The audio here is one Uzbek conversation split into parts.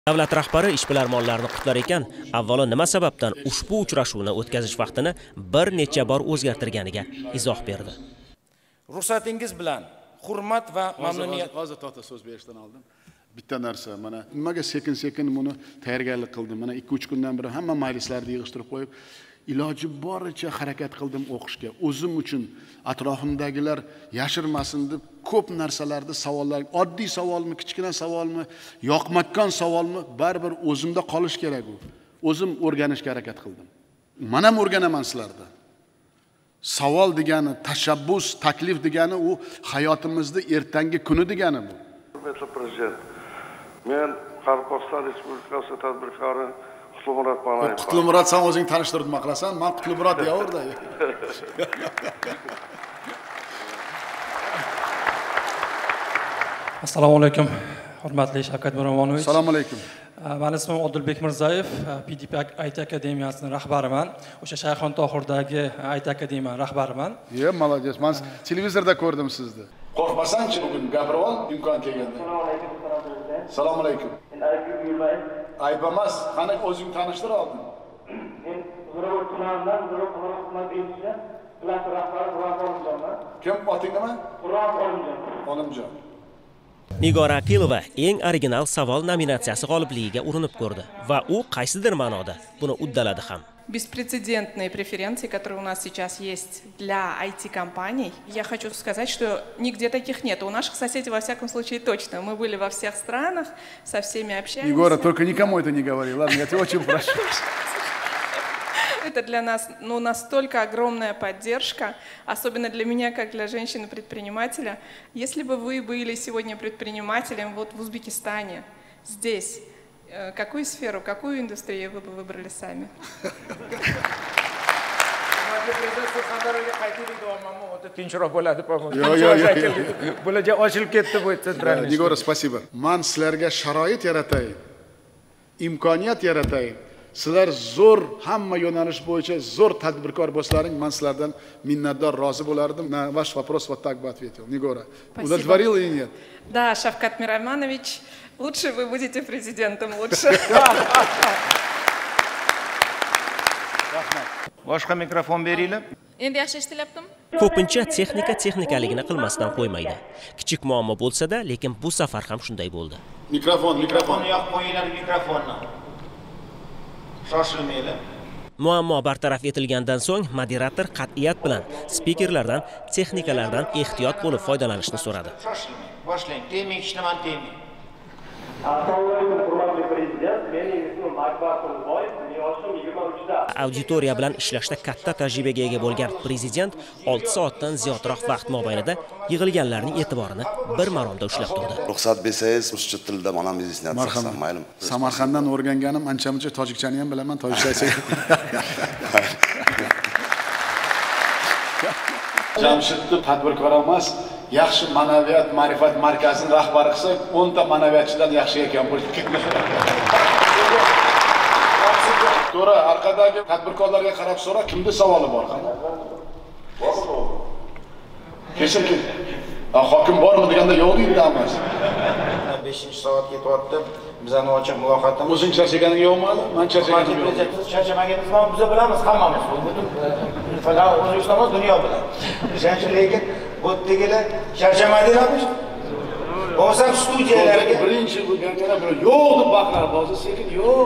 Davlat rahbari ishbilarmonlarni qutlar ekan, avvalo nima sababdan ushbu uchrashuvni o'tkazish vaqtini bir necha bor o'zgartirganiga izoh berdi. Ruxsatingiz bilan hurmat va mamnuniyat. Hozir to'xta so'z berishdan oldin bitta narsa, mana nimaga sekin-sekin buni tayyorgarlik qildim. Mana 2-3 kundan beri hamma majlislarni yig'ishtirib qo'yib, iloji boricha harakat qildim o'qishga. O'zim uchun atrofimdagilar yashirmasin deb ko'p narsalarni savollar, oddiy savolmi, kichkina savolmi, yoqmakon savolmi, baribir o'zimda qolish kerak u. O'zim o'rganishga harakat qildim. Men ham o'rganaman sizlarda. Savol degani, tashabbus, taklif degani u hayotimizda ertangi kuni degani bu. Hurmatli prezident, men Qoraqalpog'iston Respublikasi tadbirkori Qutlumurod Bonoyev. Qutlumurod, sen o'zing tanishtirib nima qilasan? Men Qutlumurod deyaverda. Assalomu alaykum. Hurmatli Shavkat Miromonovich. Assalomu alaykum. Men ismim Odilbek Mirzayev, PDP IT akademiyasining rahbariman. O'sha Shayxon Tohirdagi IT akademiya rahbariman. Молодец. Men televizorda ko'rdim sizni. Qo'rqmasang-chi bugun gapirib ol, imkon kelganda. Assalomu alaykum. Ayb emas, qani o'zing tanishtir oldin. Men Zo'ravon tumandan Zo'ravon xizmat beruvchi klass rahbari Zo'ravon Olimjonman. Kim oting nima? Zo'ravon Olimjon. Olimjon. Nigora Akilova eng original savol nominatsiyasi g'olibligiga urinib ko'rdi va u qaysidir ma'noda buni uddaladi ham. Беспрецедентные преференции, которые у нас сейчас есть для IT-компаний. Я хочу сказать, что нигде таких нет. У наших соседей, во всяком случае, точно. Мы были во всех странах, со всеми общаемся. Егора, только никому это не говори. Ладно, я тебя очень прошу. Это для нас настолько огромная поддержка, особенно для меня, как для женщины-предпринимателя. Если бы вы были сегодня предпринимателем вот в Узбекистане, здесь, какую сферу, какую индустрию вы бы выбрали сами? Nigora, спасибо. Men sizlarga sharoit yaratay, imkoniyat yaratay. Sizlar zo'r, hamma yo'nalish bo'yicha zo'r tadbirkor bo'lsalaring, men sizlardan minnatdor, rozi bo'lardim. Ваш вопрос вот так бы ответил. Nigora, удовлетворил или нет? Да, Шавкат Миромонович, лучше вы будете президентом, лучше. Boshqa mikrofon beringlar. Endi yaxshi eshitilyaptimi? Ko'pincha texnikaligini qilmasdan qo'ymaydi. Kichik muammo bo'lsa-da, lekin bu safar ham shunday bo'ldi. Mikrofon. Yo'q qo'yinglar mikrofonni. Shoshilmanglar. Muammo bartaraf etilgandan so'ng moderator qat'iyat bilan spikerlardan, texnikalardan ehtiyot bo'lib foydalanishni so'radi. Shoshilmang. Boshlang. Teming hech nimani teming. Assalomu alaykum, hurmatli prezident. Mening ismim Akbar Qulboyev, yoshim 23 da. Auditoriya bilan ishlashda katta tajribaga ega bo'lgan prezident 6 soatdan ziyodroq vaqt mobaynida yig'ilganlarning e'tiborini bir maromda ushlab turdi. Ruxsat bersangiz, ruscha tilda mana biznesni aytsam, mayli. Samarqanddan o'rganganim ancha-muncha tojikchani ham bilaman, tojikcha. Jamshidni tadbirkor emas, yaxshi ma'naviyat, ma'rifat markazining rahbari qilsak, 10 ta ma'naviyatchidan yaxshi ekan bo'lib ketdi. To'ra, orqadagi tadbirkorlarga qarab so'ra, kimda savoli bor qani? Kesin. Hokim bormi deganda yo'q deydi emas. 5-soat ketyapti. Bizani ochiq muloqotimiz. O'zing charchaganing yo'qmi? Men charchaganim yo'q. Charchamaganimizni biz bilamiz hammamiz. Butun O'zbekiston va dunyo bilan. Lekin bu degilar charchamaydilarmi? Bo'lsam studiyalarga birinchi bo'lganda bir yo'q deb baqiradi, hozir sekin yo'q.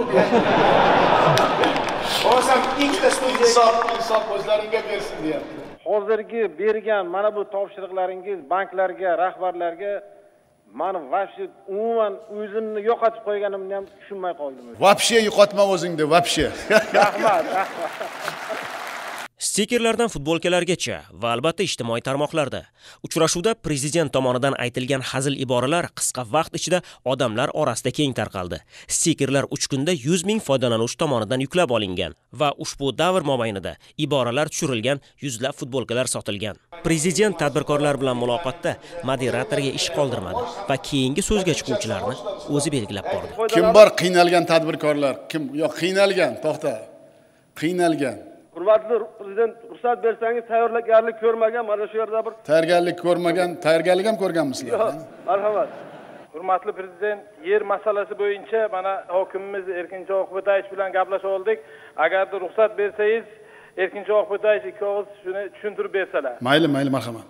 Bo'lsam ikkita studiyaga insof o'zlaringga bersin deyapti. Hozirgi bergan mana bu topshiriqlaringiz banklarga, rahbarlarga meni vobshe umuman o'zimni yo'qotib qo'yganimni ham tushunmay qoldim. Vobshe yo'qotma o'zingni, vobshe. Rahmat. Stikerlardan futbolkalargacha va albatta ijtimoiy tarmoqlarda uchrashuvda prezident tomonidan aytilgan hazil iboralar qisqa vaqt ichida odamlar orasida keng tarqaldi. Stikerlar 3 kunda 100 ming foydalanuvchi tomonidan yuklab olingan va ushbu davr mobaynida iboralar tushirilgan, yuzlab futbolkalar sotilgan. Prezident tadbirkorlar bilan muloqotda moderatorga ish qoldirmadi va keyingi so'zga chiquvchilarni o'zi belgilab bordi. Kim bor qiynalgan tadbirkorlar? Kim? Yo'q, qiynalgan, to'xta. Qiynalgan. Hurmatli prezident, ruxsat bersangiz, tayyorgarlik ko'rmagan, mana shu yerda bir tayyorgarlik ko'rmagan, tayyorgarlik ham ko'rganmisizlar? Marhamat. Hurmatli prezident, yer masalasi bo'yicha mana hokimimiz Erkinjon Oqbetayevich bilan gaplashib oldik. Agarda ruxsat bersangiz, Erkinjon Oqbetayevich ikki og'iz shuni tushuntirib bersalar. Mayli, marhamat.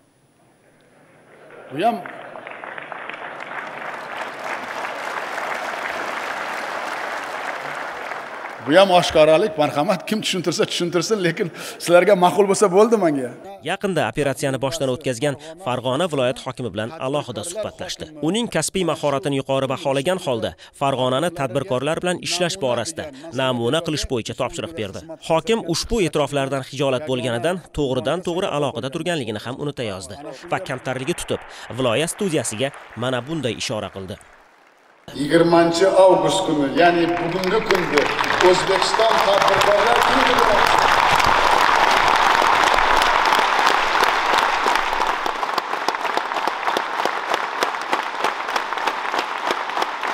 Bu ham oshkoralik, marhamat, kim tushuntirsin, lekin sizlarga ma'qul bo'lsa bo'ldi menga. Yaqinda operatsiyani boshdan o'tkazgan Farg'ona viloyat hokimi bilan alohida suhbatlashdi. Uning kasbiy mahoratini yuqori baholagan holda Farg'onani tadbirkorlar bilan ishlash borasida namuna qilish bo'yicha topshiriq berdi. Hokim ushbu e'tiroflardan hijolat bo'lganidan to'g'ridan-to'g'ri aloqada turganligini ham unutsa yozdi va kamtarligi tutib, viloyat studiyasiga mana bunday ishora qildi. 20 avgust kuni, ya'ni bugungi kunda O'zbekiston tadbirkorlar kuni